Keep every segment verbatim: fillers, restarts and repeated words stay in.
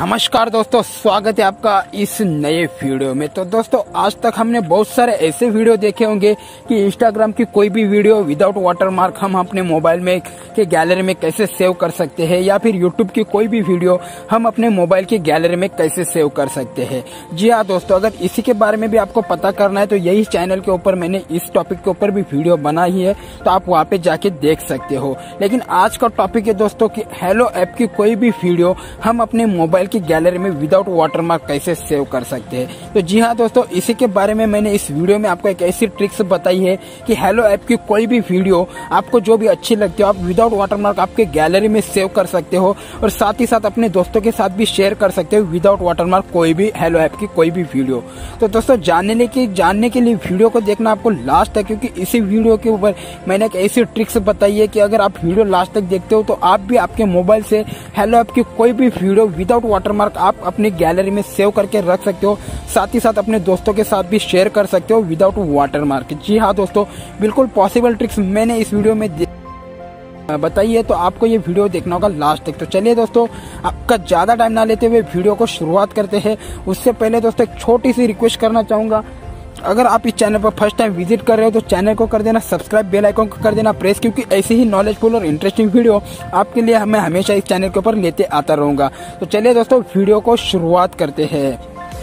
नमस्कार दोस्तों, स्वागत है आपका इस नए वीडियो में। तो दोस्तों, आज तक हमने बहुत सारे ऐसे वीडियो देखे होंगे कि इंस्टाग्राम की कोई भी वीडियो विदाउट वाटरमार्क हम अपने मोबाइल में के गैलरी में कैसे सेव कर सकते हैं, या फिर यूट्यूब की कोई भी वीडियो हम अपने मोबाइल की गैलरी में कैसे सेव कर सकते हैं। जी हाँ दोस्तों, अगर इसी के बारे में भी आपको पता करना है तो यही चैनल के ऊपर मैंने इस टॉपिक के ऊपर भी वीडियो बनाई है, तो आप वहाँ पे जाके देख सकते हो। लेकिन आज का टॉपिक है दोस्तों कि हेलो ऐप की कोई भी वीडियो हम अपने मोबाइल की गैलरी में विदाउट वाटरमार्क कैसे सेव कर सकते हैं। तो जी हाँ दोस्तों, इसी के बारे में मैंने इस वीडियो में आपको एक ऐसी ट्रिक्स बताई है कि हेलो ऐप की कोई भी वीडियो आपको जो भी अच्छी लगती हो आप विदाउट वाटरमार्क आपके गैलरी में सेव कर सकते हो, और साथ ही साथ अपने दोस्तों के साथ भी शेयर कर सकते हो विदाउट वाटरमार्क कोई भी हेलो ऐप की कोई भी वीडियो। तो दोस्तों, जानने के जानने के लिए वीडियो को देखना आपको लास्ट तक, क्योंकि इसी वीडियो के ऊपर मैंने एक ऐसी ट्रिक्स बताई है कि अगर आप वीडियो लास्ट तक देखते हो तो आप भी आपके मोबाइल से हेलो ऐप की कोई भी वीडियो विदाउट वाटरमार्क आप अपनी गैलरी में सेव करके रख सकते हो, साथ ही साथ अपने दोस्तों के साथ भी शेयर कर सकते हो विदाउट वाटरमार्क। जी हाँ दोस्तों, बिल्कुल पॉसिबल ट्रिक्स मैंने इस वीडियो में बताइए, है तो आपको ये वीडियो देखना होगा लास्ट तक। तो चलिए दोस्तों, आपका ज्यादा टाइम ना लेते हुए वीडियो को शुरुआत करते हैं। उससे पहले दोस्तों एक छोटी सी रिक्वेस्ट करना चाहूंगा, अगर आप इस चैनल पर फर्स्ट टाइम विजिट कर रहे हो तो चैनल को कर देना सब्सक्राइब, बेल आइकन को कर देना प्रेस, क्योंकि ऐसे ही नॉलेजफुल और इंटरेस्टिंग वीडियो आपके लिए मैं हमेशा इस चैनल के ऊपर लेते आता रहूंगा। तो चलिए दोस्तों, वीडियो को शुरुआत करते हैं।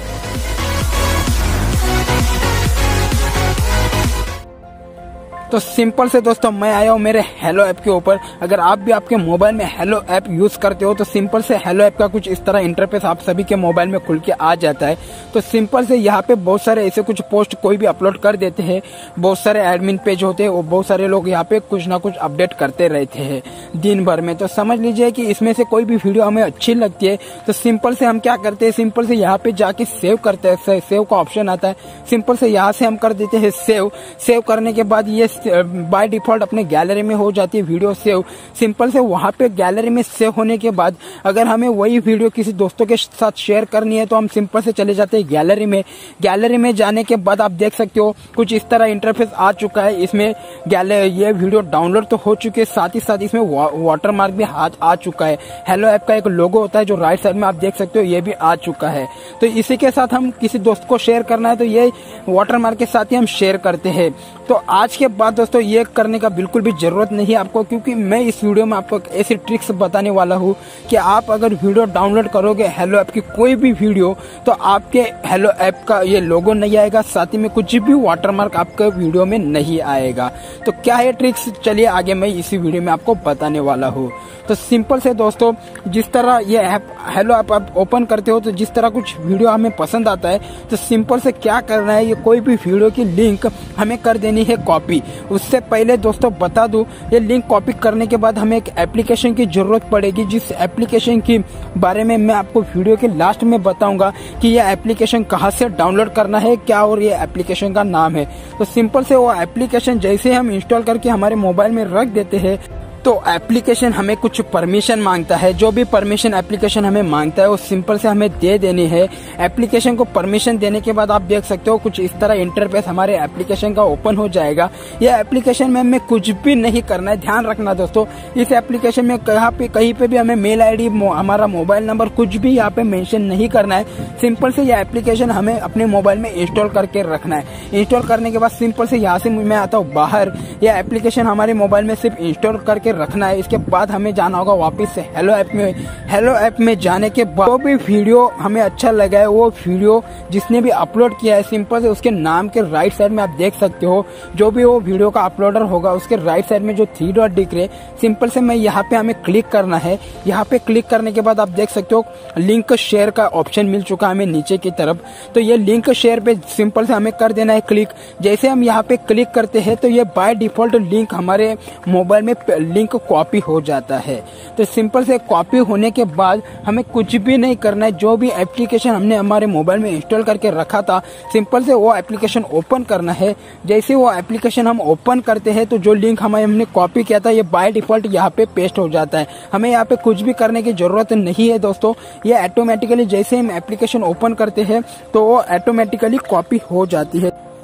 तो सिंपल से दोस्तों, मैं आया हूँ मेरे हेलो ऐप के ऊपर। अगर आप भी आपके मोबाइल में हेलो ऐप यूज करते हो तो सिंपल से हेलो ऐप का कुछ इस तरह इंटरफेस आप सभी के मोबाइल में खुल के आ जाता है। तो सिंपल से यहाँ पे बहुत सारे ऐसे कुछ पोस्ट कोई भी अपलोड कर देते हैं, बहुत सारे एडमिन पेज होते हैं और बहुत सारे लोग यहाँ पे कुछ ना कुछ अपडेट करते रहते हैं दिन भर में। तो समझ लीजिए कि इसमें से कोई भी वीडियो हमें अच्छी लगती है तो सिंपल से हम क्या करते हैं, सिंपल से यहाँ पे जाके सेव करते हैं। सेव का ऑप्शन आता है, सिंपल से यहाँ से हम कर देते हैं सेव। सेव करने के बाद ये बाय डिफॉल्ट अपने गैलरी में हो जाती है वीडियो सेव। सिंपल से वहां पे गैलरी में सेव होने के बाद अगर हमें वही वीडियो किसी दोस्तों के साथ शेयर करनी है तो हम सिंपल से चले जाते हैं गैलरी में। गैलरी में जाने के बाद आप देख सकते हो कुछ इस तरह इंटरफेस आ चुका है। इसमें गैलरी ये वीडियो डाउनलोड तो हो चुके, साथ ही साथ इसमें वाटरमार्क भी आ चुका है। हेलो ऐप का एक लोगो होता है जो राइट साइड में आप देख सकते हो, ये भी आ चुका है। तो इसी के साथ हम किसी दोस्त को शेयर करना है तो ये वाटरमार्क के साथ ही हम शेयर करते हैं। तो आज के बाद दोस्तों ये करने का बिल्कुल भी जरूरत नहीं है आपको, क्योंकि मैं इस वीडियो में आपको ऐसी ट्रिक्स बताने वाला हूँ कि आप अगर वीडियो डाउनलोड करोगे हेलो ऐप की कोई भी वीडियो तो आपके हेलो ऐप का ये लोगो नहीं आएगा, साथ ही में कुछ भी वाटरमार्क आपके वीडियो में नहीं आएगा। तो क्या है ट्रिक्स, चलिए आगे मैं इसी वीडियो में आपको बताने वाला हूँ। तो सिंपल से दोस्तों, जिस तरह ये ऐप हेलो ऐप आप ओपन करते हो तो जिस तरह कुछ वीडियो हमें पसंद आता है तो सिंपल से क्या करना है, ये कोई भी वीडियो की लिंक हमें कर देनी है कॉपी। उससे पहले दोस्तों बता दूं, ये लिंक कॉपी करने के बाद हमें एक एप्लीकेशन की जरूरत पड़ेगी, जिस एप्लीकेशन के बारे में मैं आपको वीडियो के लास्ट में बताऊंगा कि ये एप्लीकेशन कहाँ से डाउनलोड करना है, क्या और ये एप्लीकेशन का नाम है। तो सिंपल से वो एप्लीकेशन जैसे हम इंस्टॉल करके हमारे मोबाइल में रख देते हैं तो एप्लीकेशन हमें कुछ परमिशन मांगता है। जो भी परमिशन एप्लीकेशन हमें मांगता है वो सिंपल से हमें दे देनी है। एप्लीकेशन को परमिशन देने के बाद आप देख सकते हो कुछ इस तरह इंटरफेस हमारे एप्लीकेशन का ओपन हो जाएगा। ये एप्लीकेशन में हमें कुछ भी नहीं करना है, ध्यान रखना दोस्तों। इस एप्लीकेशन में कहाँ पे कहीं पे भी हमें मेल आईडी, हमारा मोबाइल नंबर कुछ भी यहाँ पे मेंशन नहीं करना है। सिंपल से ये एप्लीकेशन हमें अपने मोबाइल में इंस्टॉल करके रखना है। इंस्टॉल करने के बाद सिंपल से यहाँ से मैं आता हूँ बाहर। यह एप्लीकेशन हमारे मोबाइल में सिर्फ इंस्टॉल करके रखना है। इसके बाद हमें जाना होगा वापस से हेलो ऐप में। हेलो ऐप में जाने के बाद जो भी वीडियो हमें अच्छा लगा है वो वीडियो जिसने भी अपलोड किया है सिंपल से उसके नाम के राइट साइड में आप देख सकते हो, जो भी वो वीडियो का अपलोडर होगा उसके राइट साइड में जो थ्री डॉट दिख रहे, सिंपल से मैं यहाँ पे हमें क्लिक करना है। यहाँ पे क्लिक करने के बाद आप देख सकते हो लिंक शेयर का ऑप्शन मिल चुका है हमें नीचे की तरफ। तो ये लिंक शेयर पे सिंपल से हमें कर देना है क्लिक। जैसे हम यहाँ पे क्लिक करते हैं तो ये बाय डिफॉल्ट लिंक हमारे मोबाइल में लिंक कॉपी हो जाता है। तो सिंपल से कॉपी होने के बाद हमें कुछ भी नहीं करना है। जो भी एप्लीकेशन हमने हमारे मोबाइल में इंस्टॉल करके रखा था सिंपल से वो एप्लीकेशन ओपन करना है। जैसे वो एप्लीकेशन हम ओपन करते हैं तो जो लिंक हमें हमने कॉपी किया था ये बाय डिफॉल्ट यहाँ पे पेस्ट हो जाता है। हमें यहाँ पे कुछ भी करने की जरूरत नहीं है दोस्तों। ये ऑटोमेटिकली जैसे हम एप्लीकेशन ओपन करते हैं तो वो ऑटोमेटिकली कॉपी हो जाती है।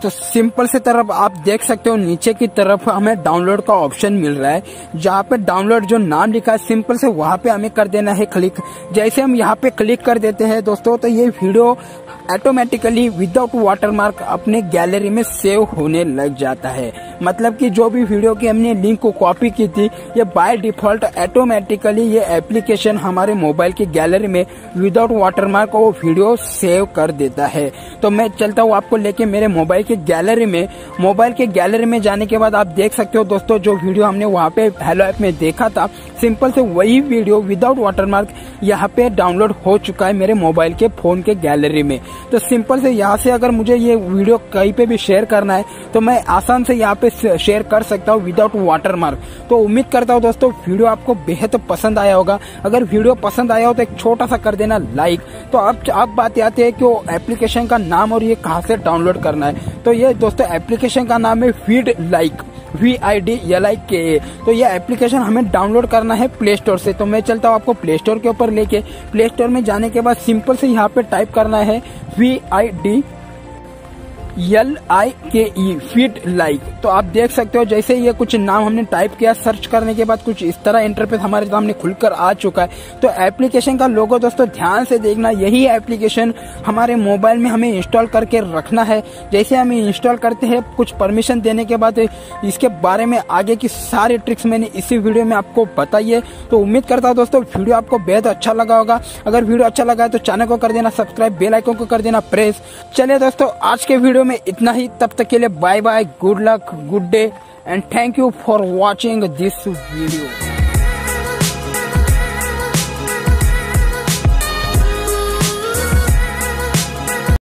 तो सिंपल से तरफ आप देख सकते हो नीचे की तरफ हमें डाउनलोड का ऑप्शन मिल रहा है, जहाँ पे डाउनलोड जो नाम लिखा है सिंपल से वहां पे हमें कर देना है क्लिक। जैसे हम यहाँ पे क्लिक कर देते हैं दोस्तों, तो ये वीडियो ऑटोमेटिकली विदाउट वाटरमार्क अपने गैलरी में सेव होने लग जाता है। मतलब कि जो भी वीडियो की हमने लिंक को कॉपी की थी, ये बाय डिफॉल्ट ऑटोमेटिकली ये एप्लीकेशन हमारे मोबाइल की गैलरी में विदाउट वाटरमार्क वो वीडियो सेव कर देता है। तो मैं चलता हूँ आपको लेके मेरे मोबाइल की गैलरी में। मोबाइल के गैलरी में जाने के बाद आप देख सकते हो दोस्तों, जो वीडियो हमने वहाँ पे हेलो ऐप में देखा था, सिंपल से वही वीडियो विदाउट वाटरमार्क यहाँ पे डाउनलोड हो चुका है मेरे मोबाइल के फोन के गैलरी में। तो सिंपल से यहाँ से अगर मुझे ये वीडियो कहीं पे भी शेयर करना है तो मैं आसान से यहाँ पे शेयर कर सकता हूँ विदाउट वाटरमार्क। तो उम्मीद करता हूँ दोस्तों वीडियो आपको बेहद पसंद आया होगा। अगर वीडियो पसंद आया हो तो एक छोटा सा कर देना लाइक। तो अब अब बात आती है कि वो एप्लीकेशन का नाम और ये कहाँ से डाउनलोड करना है। तो ये दोस्तों एप्लीकेशन का नाम है vid like, V I D L I K A. तो ये एप्लीकेशन हमें डाउनलोड करना है प्ले स्टोर से। तो मैं चलता हूँ आपको प्ले स्टोर के ऊपर लेके। प्ले स्टोर में जाने के बाद सिंपल से यहाँ पे टाइप करना है V I D L I K E feed like. तो आप देख सकते हो जैसे ये कुछ नाम हमने टाइप किया, सर्च करने के बाद कुछ इस तरह इंटरफेस हमारे सामने खुलकर आ चुका है। तो एप्लीकेशन का लोगो दोस्तों ध्यान से देखना, यही एप्लीकेशन हमारे मोबाइल में हमें इंस्टॉल करके रखना है। जैसे हम इंस्टॉल करते हैं, कुछ परमिशन देने के बाद इसके बारे में आगे की सारी ट्रिक्स मैंने इसी वीडियो में आपको बताई है। तो उम्मीद करता हूँ दोस्तों वीडियो आपको बेहद अच्छा लगा होगा। अगर वीडियो अच्छा लगा है तो चैनल को कर देना सब्सक्राइब, बेल आइकन को कर देना प्रेस। चलिए दोस्तों आज के वीडियो में इतना ही, तब तक के लिए bye bye, good luck, good day and thank you for watching this video.